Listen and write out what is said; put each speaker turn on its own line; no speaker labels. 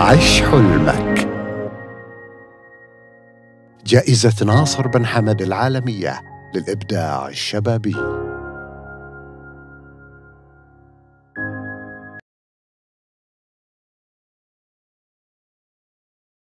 عش حلمك. جائزة ناصر بن حمد العالمية للإبداع الشبابي.